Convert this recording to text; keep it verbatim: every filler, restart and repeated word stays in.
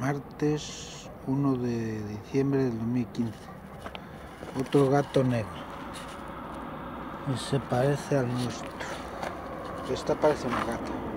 martes uno de diciembre del dos mil quince. Otro gato negro. Y se parece al nuestro. Esta parece una gata.